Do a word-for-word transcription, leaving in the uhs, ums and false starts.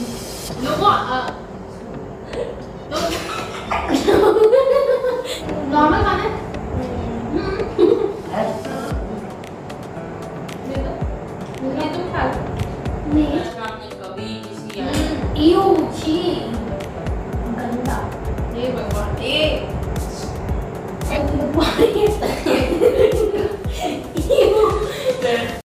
Normal खाना है। ये तुम खा लो। नहीं कभी किसी यू छी गंदा। ये भगवान ये